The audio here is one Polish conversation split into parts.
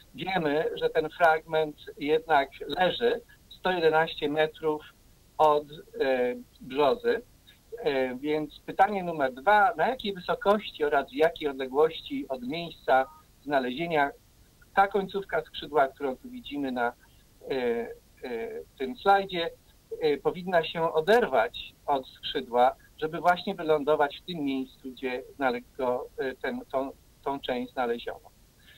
wiemy, że ten fragment jednak leży 111 metrów od brzozy. Więc pytanie numer 2, na jakiej wysokości oraz w jakiej odległości od miejsca znalezienia ta końcówka skrzydła, którą tu widzimy na tym slajdzie, powinna się oderwać od skrzydła, żeby właśnie wylądować w tym miejscu, gdzie tą część znaleziono.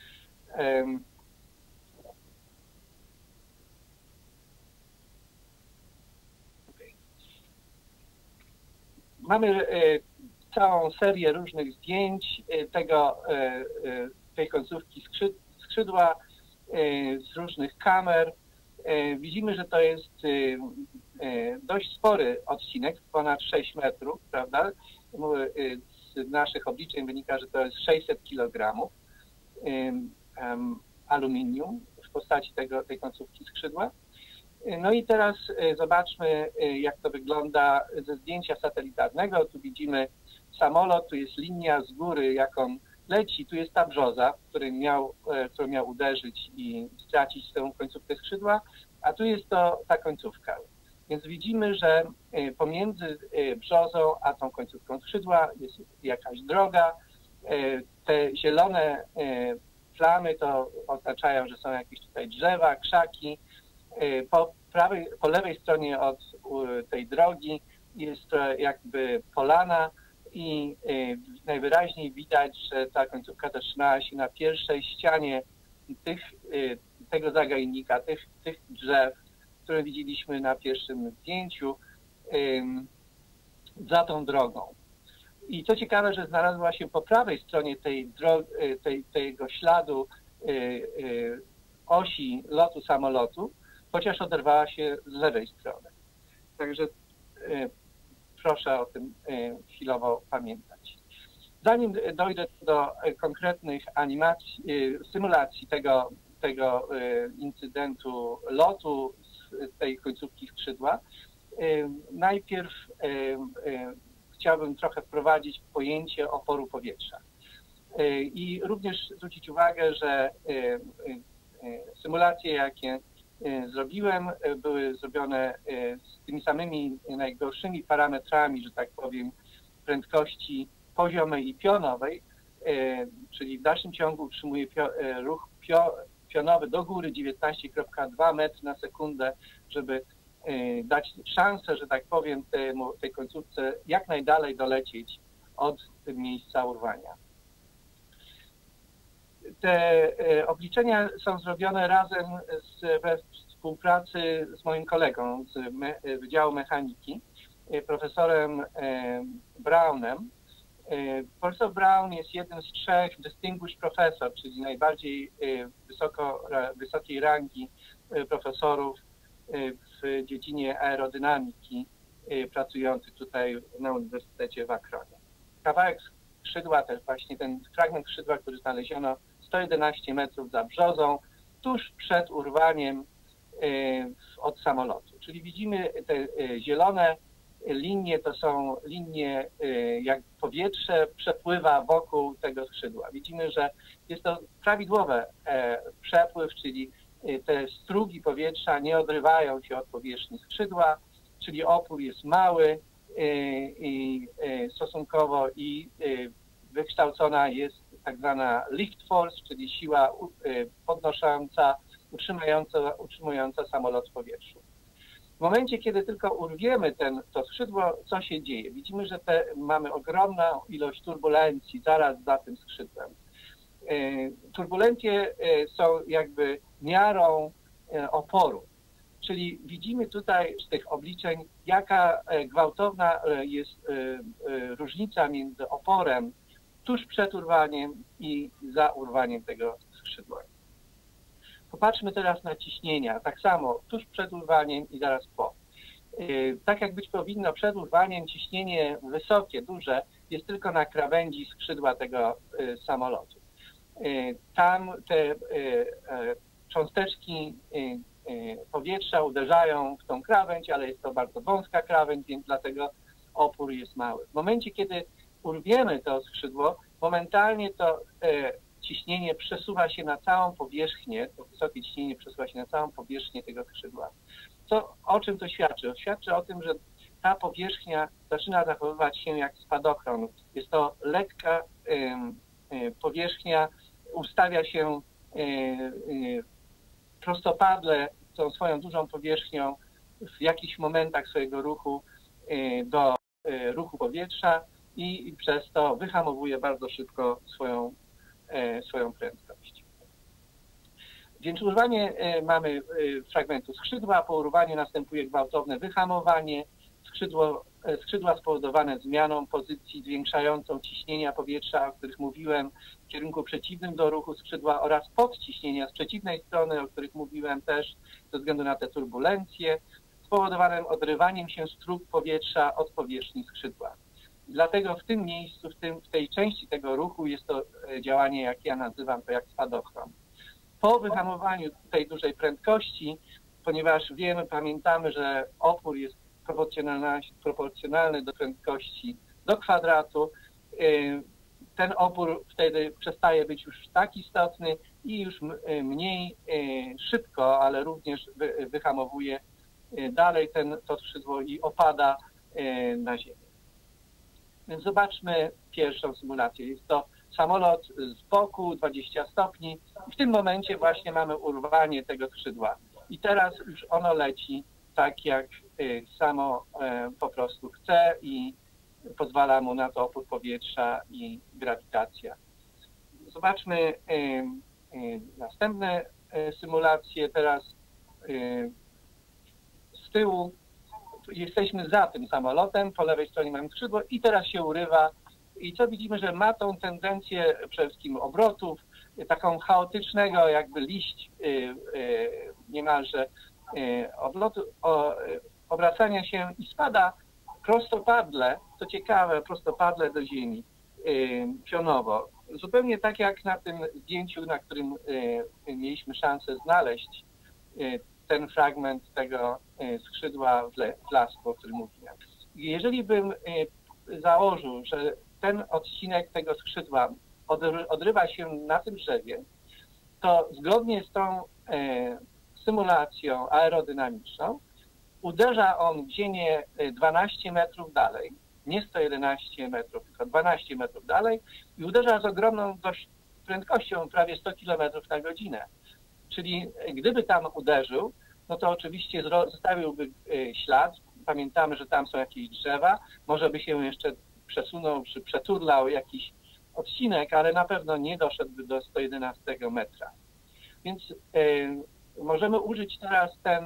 Mamy całą serię różnych zdjęć tej końcówki skrzydła z różnych kamer. Widzimy, że to jest dość spory odcinek, ponad 6 metrów, prawda? Z naszych obliczeń wynika, że to jest 600 kg aluminium w postaci tej końcówki skrzydła. No i teraz zobaczmy, jak to wygląda ze zdjęcia satelitarnego. Tu widzimy samolot, tu jest linia z góry, jak on leci, tu jest ta brzoza, którą miał uderzyć i stracić tę końcówkę skrzydła, a tu jest ta końcówka. Więc widzimy, że pomiędzy brzozą a tą końcówką skrzydła jest jakaś droga. Te zielone plamy to oznaczają, że są jakieś tutaj drzewa, krzaki. Po lewej stronie od tej drogi jest jakby polana i najwyraźniej widać, że ta końcówka zatrzymała się na pierwszej ścianie tego zagajnika, tych drzew, które widzieliśmy na pierwszym zdjęciu, za tą drogą. I co ciekawe, że znalazła się po prawej stronie tego śladu osi lotu samolotu, chociaż oderwała się z lewej strony. Także proszę o tym chwilowo pamiętać. Zanim dojdę do konkretnych symulacji tego incydentu lotu z tej końcówki skrzydła, najpierw chciałbym trochę wprowadzić pojęcie oporu powietrza. I również zwrócić uwagę, że symulacje, jakie zrobiłem, były zrobione z tymi samymi najgorszymi parametrami, że tak powiem, prędkości poziomej i pionowej, czyli w dalszym ciągu utrzymuje ruch pionowy do góry 19,2 metry na sekundę, żeby dać szansę, że tak powiem, tej końcówce jak najdalej dolecieć od miejsca urwania. Te obliczenia są zrobione razem we współpracy z moim kolegą z Wydziału Mechaniki, profesorem Brownem. Profesor Brown jest jednym z 3 distinguished professor, czyli najbardziej wysokiej rangi profesorów w dziedzinie aerodynamiki, pracujących tutaj na Uniwersytecie w Akronie. Kawałek skrzydła, też właśnie ten fragment skrzydła, który znaleziono 111 metrów za brzozą, tuż przed urwaniem od samolotu. Czyli widzimy te zielone linie, to są linie, jak powietrze przepływa wokół tego skrzydła. Widzimy, że jest to prawidłowy przepływ, czyli te strugi powietrza nie odrywają się od powierzchni skrzydła, czyli opór jest mały stosunkowo i wykształcona jest tak zwana lift force, czyli siła podnosząca, utrzymująca samolot w powietrzu. W momencie, kiedy tylko urwiemy to skrzydło, co się dzieje? Widzimy, że mamy ogromną ilość turbulencji zaraz za tym skrzydłem. Turbulencje są jakby miarą oporu, czyli widzimy tutaj z tych obliczeń, jaka gwałtowna jest różnica między oporem tuż przed urwaniem i za urwaniem tego skrzydła. Popatrzmy teraz na ciśnienia, tak samo tuż przed urwaniem i zaraz po. Tak jak być powinno, przed urwaniem ciśnienie wysokie, duże jest tylko na krawędzi skrzydła tego samolotu. Tam te cząsteczki powietrza uderzają w tą krawędź, ale jest to bardzo wąska krawędź, więc dlatego opór jest mały. W momencie, kiedy urwiemy to skrzydło, momentalnie to ciśnienie przesuwa się na całą powierzchnię, to wysokie ciśnienie przesuwa się na całą powierzchnię tego skrzydła. O czym to świadczy? Świadczy o tym, że ta powierzchnia zaczyna zachowywać się jak spadochron. Jest to lekka powierzchnia, ustawia się prostopadle tą swoją dużą powierzchnią w jakichś momentach swojego ruchu do ruchu powietrza i przez to wyhamowuje bardzo szybko swoją prędkość. Więc urwanie mamy fragmentu skrzydła, po urwaniu następuje gwałtowne wyhamowanie, skrzydła spowodowane zmianą pozycji zwiększającą ciśnienia powietrza, o których mówiłem, w kierunku przeciwnym do ruchu skrzydła oraz podciśnienia z przeciwnej strony, o których mówiłem też ze względu na te turbulencje, spowodowanym odrywaniem się strug powietrza od powierzchni skrzydła. Dlatego w tym miejscu, w tej części tego ruchu jest to działanie, jak ja nazywam to, jak spadochron. Po wyhamowaniu tej dużej prędkości, ponieważ pamiętamy, że opór jest proporcjonalny do prędkości do kwadratu, ten opór wtedy przestaje być już tak istotny i już mniej szybko, ale również wyhamowuje dalej to skrzydło i opada na ziemię. Więc zobaczmy pierwszą symulację. Jest to samolot z boku, 20 stopni. W tym momencie właśnie mamy urwanie tego skrzydła. I teraz już ono leci tak, jak samo po prostu chce i pozwala mu na to opór powietrza i grawitacja. Zobaczmy następne symulacje. Teraz z tyłu jesteśmy za tym samolotem, po lewej stronie mamy skrzydło i teraz się urywa. I co widzimy, że ma tą tendencję przede wszystkim obrotów, taką chaotycznego jakby liść niemalże obracania się i spada prostopadle, co ciekawe, prostopadle do ziemi, pionowo. Zupełnie tak jak na tym zdjęciu, na którym mieliśmy szansę znaleźć ten fragment tego skrzydła w lasku, o którym mówiłem. Jeżeli bym założył, że ten odcinek tego skrzydła odrywa się na tym drzewie, to zgodnie z tą symulacją aerodynamiczną uderza on w ziemię 12 metrów dalej, nie 111 metrów, tylko 12 metrów dalej i uderza z ogromną dość prędkością, prawie 100 km na godzinę. Czyli gdyby tam uderzył, no to oczywiście zostawiłby ślad. Pamiętamy, że tam są jakieś drzewa, może by się jeszcze przesunął czy przeturlał jakiś odcinek, ale na pewno nie doszedłby do 111 metra. Więc możemy użyć teraz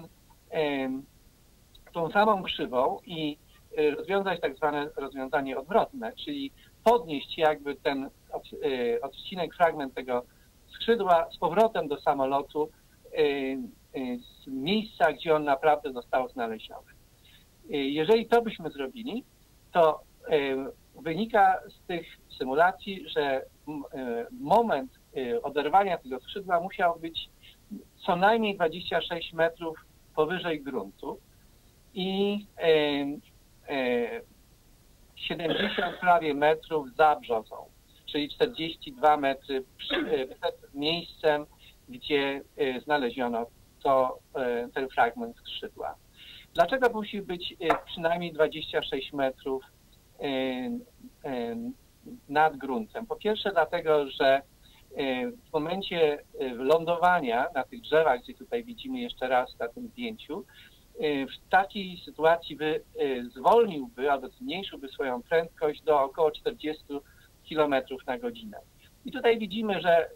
tą samą krzywą i rozwiązać tak zwane rozwiązanie odwrotne, czyli podnieść jakby ten odcinek, fragment tego skrzydła z powrotem do samolotu z miejsca, gdzie on naprawdę został znaleziony. Jeżeli to byśmy zrobili, to wynika z tych symulacji, że moment oderwania tego skrzydła musiał być co najmniej 26 metrów powyżej gruntu i 70 prawie metrów za brzozą, czyli 42 metry przed miejscem, gdzie znaleziono ten fragment skrzydła. Dlaczego musi być przynajmniej 26 metrów nad gruntem? Po pierwsze dlatego, że w momencie lądowania na tych drzewach, gdzie tutaj widzimy jeszcze raz na tym zdjęciu, w takiej sytuacji zwolniłby albo zmniejszyłby swoją prędkość do około 40 km na godzinę. I tutaj widzimy, że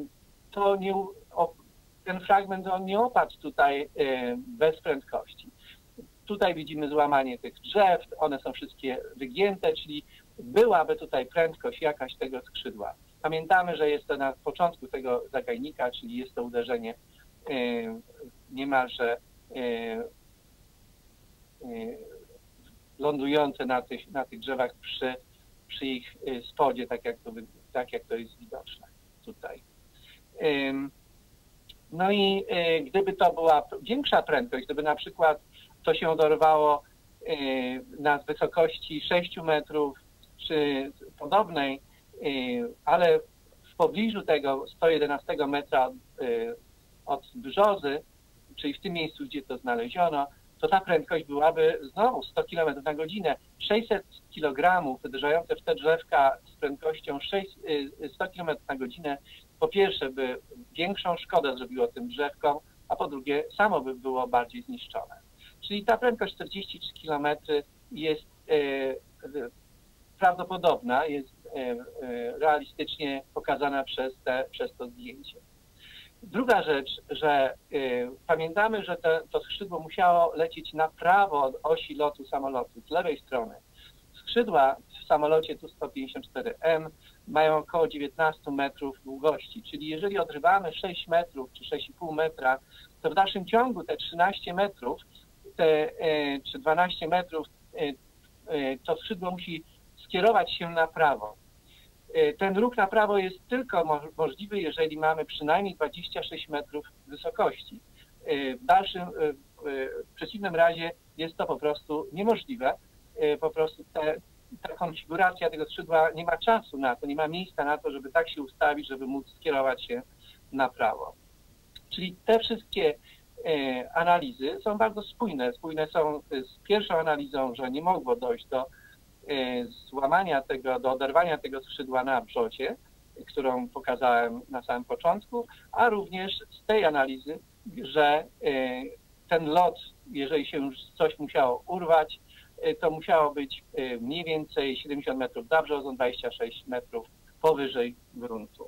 ten fragment on nie opadł tutaj bez prędkości. Tutaj widzimy złamanie tych drzew, one są wszystkie wygięte, czyli byłaby tutaj prędkość jakaś tego skrzydła. Pamiętamy, że jest to na początku tego zagajnika, czyli jest to uderzenie niemalże lądujące na tych drzewach przy ich spodzie, tak jak to jest widoczne tutaj. No i gdyby to była większa prędkość, gdyby na przykład to się dorwało na wysokości 6 metrów czy podobnej, ale w pobliżu tego 111 metra od brzozy, czyli w tym miejscu, gdzie to znaleziono, to ta prędkość byłaby znowu 100 km na godzinę. 600 kg uderzające w te drzewka z prędkością 100 km na godzinę, po pierwsze by większą szkodę zrobiło tym drzewkom, a po drugie samo by było bardziej zniszczone. Czyli ta prędkość 43 km jest prawdopodobna, jest realistycznie pokazana przez to zdjęcie. Druga rzecz, że pamiętamy, że to skrzydło musiało lecieć na prawo od osi lotu samolotu, z lewej strony. Skrzydła w samolocie Tu-154M mają około 19 metrów długości, czyli jeżeli odrywamy 6 metrów czy 6,5 metra, to w dalszym ciągu te 13 metrów czy 12 metrów to skrzydło musi skierować się na prawo. Ten ruch na prawo jest tylko możliwy, jeżeli mamy przynajmniej 26 metrów wysokości. W przeciwnym razie jest to po prostu niemożliwe. Po prostu ta konfiguracja tego skrzydła nie ma czasu na to, nie ma miejsca na to, żeby tak się ustawić, żeby móc skierować się na prawo. Czyli te wszystkie analizy są bardzo spójne. Spójne są z pierwszą analizą, że nie mogło dojść do złamania tego, do oderwania tego skrzydła na brzozie, którą pokazałem na samym początku, a również z tej analizy, że ten lot, jeżeli się już coś musiało urwać, to musiało być mniej więcej 70 metrów za brzozą, 26 metrów powyżej gruntu.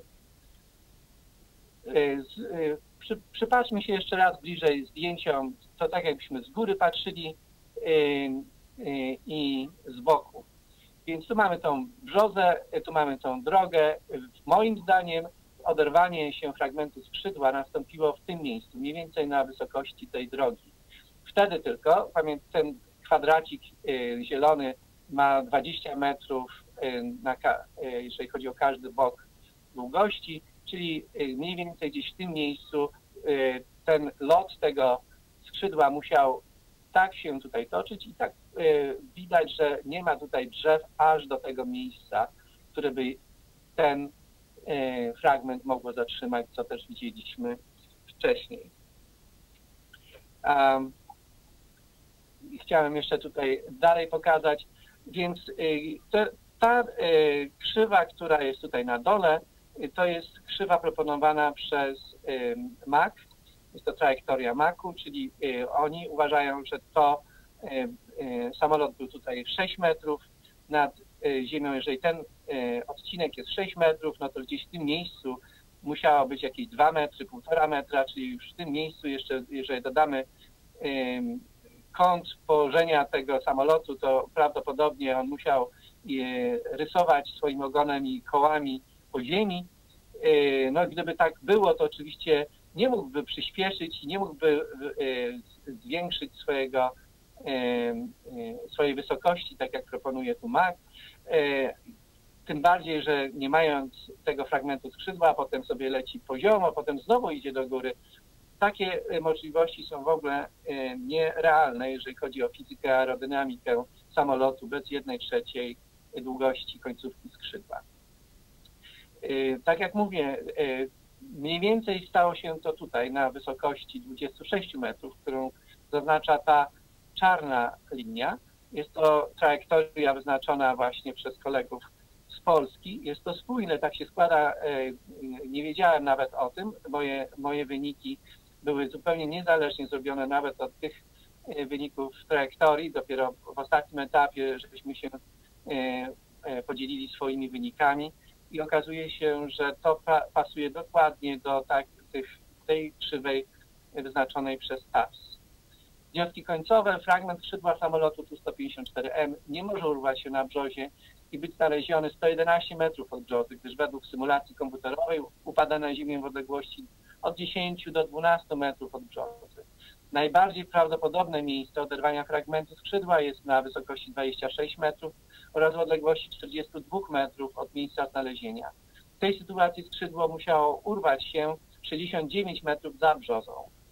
Przypatrzmy się jeszcze raz bliżej zdjęciom, to tak jakbyśmy z góry patrzyli i z boku. Więc tu mamy tą brzozę, tu mamy tą drogę. Moim zdaniem oderwanie się fragmentu skrzydła nastąpiło w tym miejscu, mniej więcej na wysokości tej drogi. Wtedy tylko, ten kwadracik zielony ma 20 metrów, jeżeli chodzi o każdy bok długości, czyli mniej więcej gdzieś w tym miejscu ten lot tego skrzydła musiał tak się tutaj toczyć i tak widać, że nie ma tutaj drzew aż do tego miejsca, które by ten fragment mogło zatrzymać, co też widzieliśmy wcześniej. Chciałem jeszcze tutaj dalej pokazać, więc ta krzywa, która jest tutaj na dole, to jest krzywa proponowana przez MAC. Jest to trajektoria MAC-u, czyli oni uważają, że to samolot był tutaj 6 metrów nad ziemią. Jeżeli ten odcinek jest 6 metrów, no to gdzieś w tym miejscu musiało być jakieś 2 metry, 1,5 metra, czyli już w tym miejscu jeszcze, jeżeli dodamy kąt położenia tego samolotu, to prawdopodobnie on musiał rysować swoim ogonem i kołami po ziemi. No gdyby tak było, to oczywiście nie mógłby przyspieszyć i nie mógłby zwiększyć swojej wysokości, tak jak proponuje tu MAC. Tym bardziej, że nie mając tego fragmentu skrzydła, potem sobie leci poziomo, potem znowu idzie do góry. Takie możliwości są w ogóle nierealne, jeżeli chodzi o fizykę, aerodynamikę samolotu bez 1/3 długości końcówki skrzydła. Tak jak mówię, mniej więcej stało się to tutaj na wysokości 26 metrów, którą zaznacza ta czarna linia. Jest to trajektoria wyznaczona właśnie przez kolegów z Polski. Jest to spójne, tak się składa, nie wiedziałem nawet o tym. Moje wyniki były zupełnie niezależnie zrobione nawet od tych wyników trajektorii. Dopiero w ostatnim etapie, żebyśmy się podzielili swoimi wynikami i okazuje się, że to pasuje dokładnie do tej krzywej wyznaczonej przez TARS. Wnioski końcowe: fragment skrzydła samolotu Tu-154M nie może urwać się na brzozie i być znaleziony 111 metrów od brzozy, gdyż według symulacji komputerowej upada na ziemię w odległości od 10 do 12 metrów od brzozy. Najbardziej prawdopodobne miejsce oderwania fragmentu skrzydła jest na wysokości 26 metrów oraz w odległości 42 metrów od miejsca znalezienia. W tej sytuacji skrzydło musiało urwać się 69 metrów za brzozą.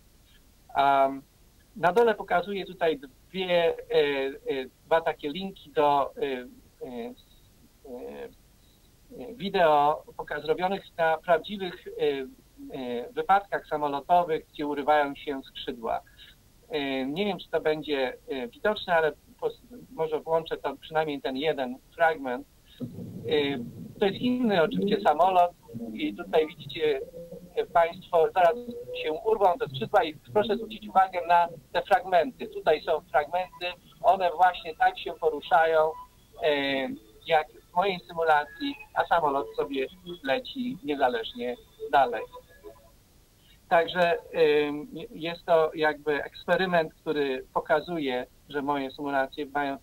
Na dole pokazuję tutaj dwa takie linki do wideo zrobionych na prawdziwych wypadkach samolotowych, gdzie urywają się skrzydła. Nie wiem, czy to będzie widoczne, ale może włączę to przynajmniej ten jeden fragment. To jest inny oczywiście samolot i tutaj widzicie Państwo, zaraz się urwą te skrzydła i proszę zwrócić uwagę na te fragmenty. Tutaj są fragmenty, one właśnie tak się poruszają jak w mojej symulacji, a samolot sobie leci niezależnie dalej. Także jest to jakby eksperyment, który pokazuje, że moje symulacje mają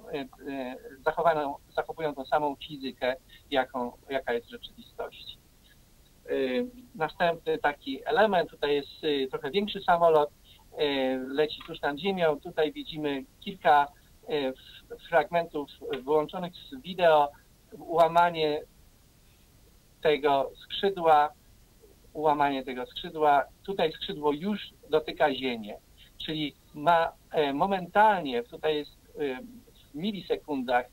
zachowują tą samą fizykę, jaka jest w rzeczywistości. Następny taki element, tutaj jest trochę większy samolot, leci tuż nad ziemią. Tutaj widzimy kilka fragmentów wyłączonych z wideo, ułamanie tego skrzydła. Tutaj skrzydło już dotyka ziemię, czyli ma momentalnie, tutaj jest w milisekundach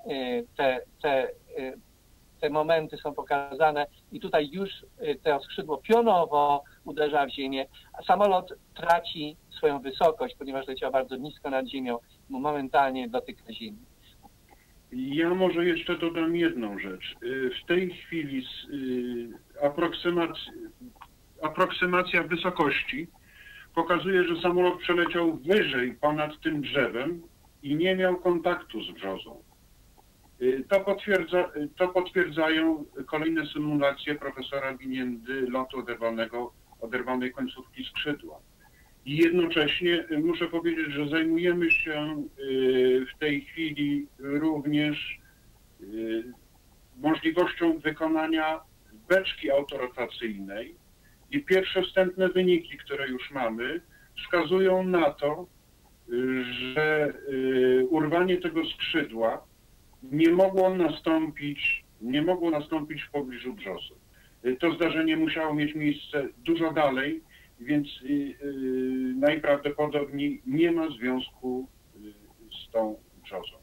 te momenty są pokazane i tutaj już to skrzydło pionowo uderza w ziemię, a samolot traci swoją wysokość, ponieważ leciał bardzo nisko nad ziemią, momentalnie dotyka ziemi. Ja może jeszcze dodam jedną rzecz. W tej chwili aproksymacja wysokości pokazuje, że samolot przeleciał wyżej ponad tym drzewem i nie miał kontaktu z brzozą. To potwierdzają kolejne symulacje profesora Biniendy lotu oderwanej końcówki skrzydła. I jednocześnie muszę powiedzieć, że zajmujemy się w tej chwili również możliwością wykonania beczki autorotacyjnej i pierwsze wstępne wyniki, które już mamy, wskazują na to, że urwanie tego skrzydła nie mogło nastąpić w pobliżu brzozy. To zdarzenie musiało mieć miejsce dużo dalej, więc najprawdopodobniej nie ma związku z tą brzozą.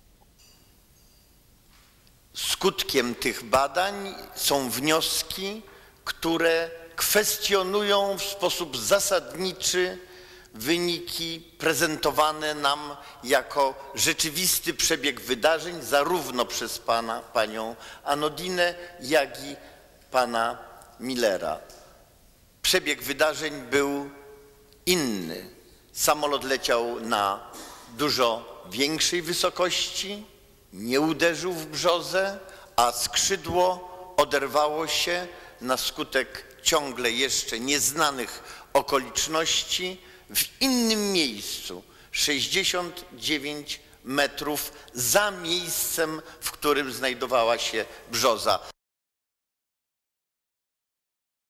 Skutkiem tych badań są wnioski, które kwestionują w sposób zasadniczy wyniki prezentowane nam jako rzeczywisty przebieg wydarzeń zarówno przez panią Anodinę, jak i pana Millera. Przebieg wydarzeń był inny. Samolot leciał na dużo większej wysokości, nie uderzył w brzozę, a skrzydło oderwało się na skutek ciągle jeszcze nieznanych okoliczności w innym miejscu, 69 metrów za miejscem, w którym znajdowała się brzoza.